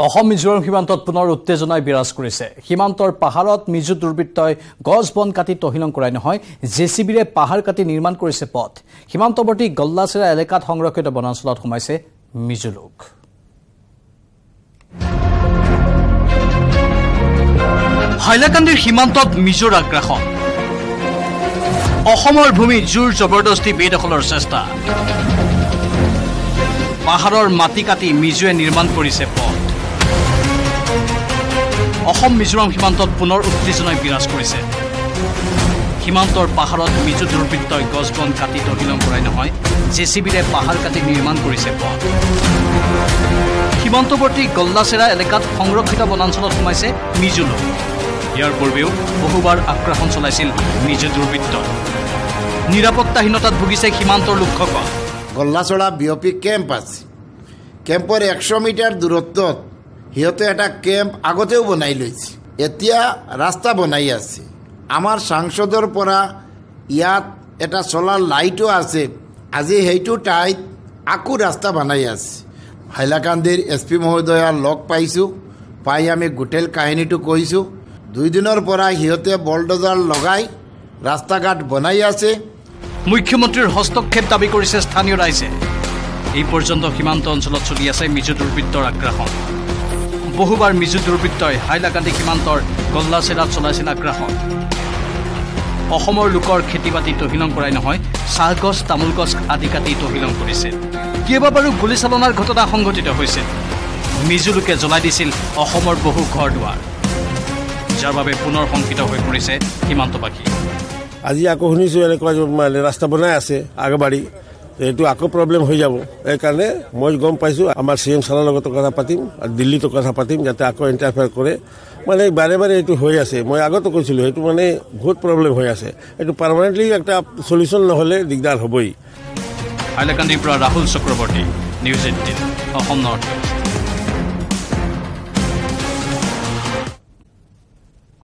অসম-মিজোৰাম সীমান্তত পুনৰ উত্তেজনাই বিৰাজ কৰিছে। সীমান্তৰ পাহাৰত মিজো দুৰ্বৃত্তই গছ বন কাটি তহিলং কৰাই নহয়, জেচিবিৰে পাহাৰ কাটি নিৰ্মাণ কৰিছে পথ। সীমান্তৱৰ্তী গল্লাচেৰা এলেকাত সংৰক্ষিত বনাঞ্চলত সোমাইছে মিজো লোক। হাইলাকান্দিৰ সীমান্তত মিজোৰ আগ্ৰাসন। অসমৰ ভূমি জোৰ জবৰদস্তি বেদখলৰ চেষ্টা। পাহাৰৰ মাটি কাটি মিজোৱে নিৰ্মাণ কৰিছে পথ। অসম-মিজোৰাম সীমান্তত পুনৰ উত্তেজনাই বিৰাজ কৰিছে। সীমান্তৰ পাহাৰত মিজো দুৰ্বৃত্তই গছ বন কাটি তহিলং কৰাই নহয়, জেচিবিৰে পাহাৰ কাটি নিৰ্মাণ কৰিছে পথ। সীমান্তৱৰ্তী গল্লাচেৰা এলেকাত সংৰক্ষিত বনাঞ্চলত সোমাইছে মিজো লোক। ইয়াৰ পূৰ্বেও বহুবাৰ আক্ৰমণ চলাইছিল মিজো দুৰ্বৃত্ত। নিৰাপত্তাহীনতাত ভুগিছে সীমান্তৰ লোকসকল। গল্লাচৰা বিঅপি কেম্প আছে। কেম্পৰ 100 মিটাৰ দূৰত্বত সিহঁতে এটা কেম্প আগতেও বনাই লৈছে। এতিয়া ৰাস্তা বনাই আছে। আমাৰ সাংসদৰ পৰা ইয়াত এটা চলাৰ লাইটো আছে। আজি সেইটো ঠাইত আকৌ ৰাস্তা বনাই আছে। হাইলাকান্দিৰ SP মহোদয়াৰ লগ পাইছোঁ। পাই আমি গোটেই কাহিনীটো কৈছোঁ। 2 দিনৰ পৰা সিহঁতে বলডোজাৰ লগাই ৰাস্তা ঘাট বনাই আছে। মুখ্যমন্ত্ৰীৰ হস্তক্ষেপ দাবী কৰিছে স্থানীয় ৰাইজে। এই পৰ্যন্ত সীমান্ত অঞ্চলত চলি আছে মিজো দুৰ্বৃত্তৰ আগ্ৰাসন। বহুবাৰ মিজো দুৰ্বৃত্তই হাইলাকান্দি সীমান্তৰ গল্লাচেৰাত চলাইছিল আগ্ৰাসন। অসমৰ লোকৰ খেতি বাতি তহিলং কৰাই নহয়, চাহগছ তামোল গছ আদি কাটি তহিলং কৰিছে। কেইবাবাৰো গুলীচালনাৰ ঘটনা সংঘটিত হৈছিল। মিজো লোকে জ্বলাই দিছিল অসমৰ বহু ঘৰ দুৱাৰ, যাৰ বাবে পুনৰ শংকিত হৈ পৰিছে সীমান্তবাসী। আজি আকৌ শুনিছোঁ এনেকুৱা ৰাস্তা বনাই আছে আগবাঢ়ি, এইটো আকৌ প্ৰব্লেম হৈ যাব। সেইকাৰণে মই গম পাইছোঁ আমাৰ CM ছাৰৰ লগত কথা পাতিম আৰু দিল্লীতো কথা পাতিম, যাতে আকৌ ইণ্টাৰফেয়াৰ কৰে। মানে বাৰে বাৰে এইটো হৈ আছে। মই আগতো কৈছিলোঁ সেইটো মানে বহুত প্ৰব্লেম হৈ আছে। এইটো পাৰ্মানেণ্টলি একটা চলিউশ্যন নহ'লে দিগদাৰ হ'বই। হাইলাকান্দিৰ পৰা Rahul Chakraborty, News18 Asom north east.